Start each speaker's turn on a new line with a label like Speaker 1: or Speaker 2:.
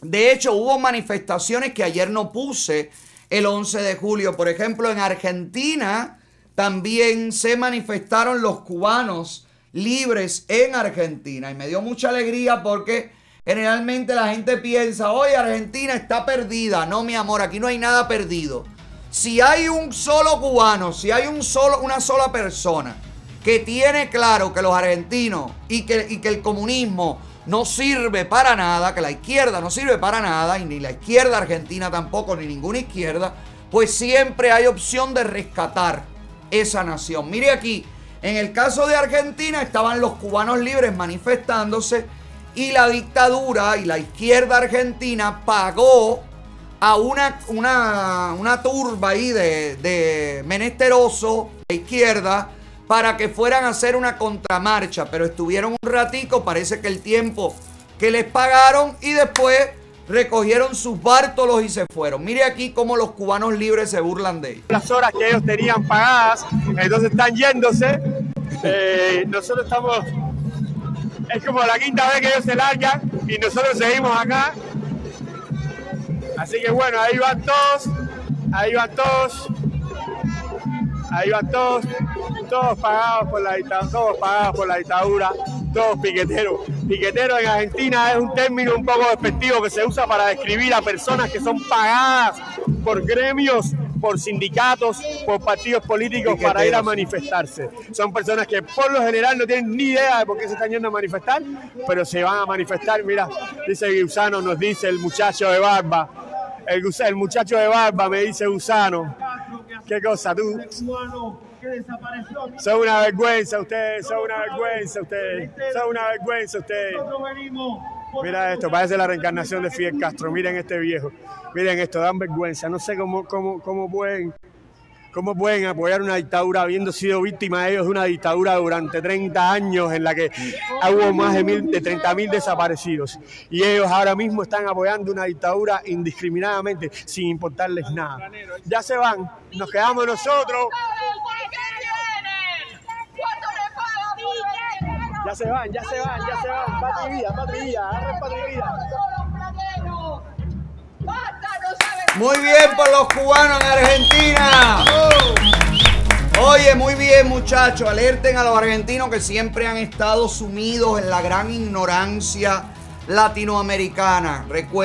Speaker 1: De hecho, hubo manifestaciones que ayer no puse el 11 de julio. Por ejemplo, en Argentina también se manifestaron los cubanos libres en Argentina. Y me dio mucha alegría porque generalmente la gente piensa, oye, Argentina está perdida. No, mi amor, aquí no hay nada perdido. Si hay un solo cubano, si hay una sola persona que tiene claro que los argentinos y que el comunismo no sirve para nada, que la izquierda no sirve para nada, y ni la izquierda argentina tampoco, ni ninguna izquierda, pues siempre hay opción de rescatar esa nación. Mire aquí, en el caso de Argentina estaban los cubanos libres manifestándose y la dictadura y la izquierda argentina pagó a una turba ahí de menesterosos de izquierda para que fueran a hacer una contramarcha, pero estuvieron un ratico, parece que el tiempo que les pagaron, y después recogieron sus bártulos y se fueron. Mire aquí cómo los cubanos libres se burlan de ellos.
Speaker 2: Las horas que ellos tenían pagadas, entonces están yéndose. Nosotros estamos, es como la quinta vez que ellos se largan y nosotros seguimos acá. Así que bueno, ahí van todos, ahí van todos. Ahí van todos pagados por la dictadura, todos piqueteros. Piquetero en Argentina es un término un poco despectivo que se usa para describir a personas que son pagadas por gremios, por sindicatos, por partidos políticos para ir a manifestarse. Son personas que por lo general no tienen ni idea de por qué se están yendo a manifestar, pero se van a manifestar. Mira, dice Gusano, nos dice el muchacho de barba. El muchacho de barba me dice Gusano. ¿Qué cosa tú? Son una vergüenza ustedes, son una vergüenza ustedes, son una vergüenza ustedes. Mira esto, parece la reencarnación de Fidel Castro. Miren este viejo, miren esto, dan vergüenza. No sé cómo pueden apoyar una dictadura habiendo sido víctima ellos de una dictadura durante 30 años en la que hubo más de 30.000 desaparecidos. Y ellos ahora mismo están apoyando una dictadura indiscriminadamente sin importarles nada. Ya se van, nos quedamos nosotros. Ya se van. Patria vida, agarren patria vida.
Speaker 1: Muy bien por los cubanos en Argentina. Oye, muy bien, muchachos. Alerten a los argentinos que siempre han estado sumidos en la gran ignorancia latinoamericana. Recuerden.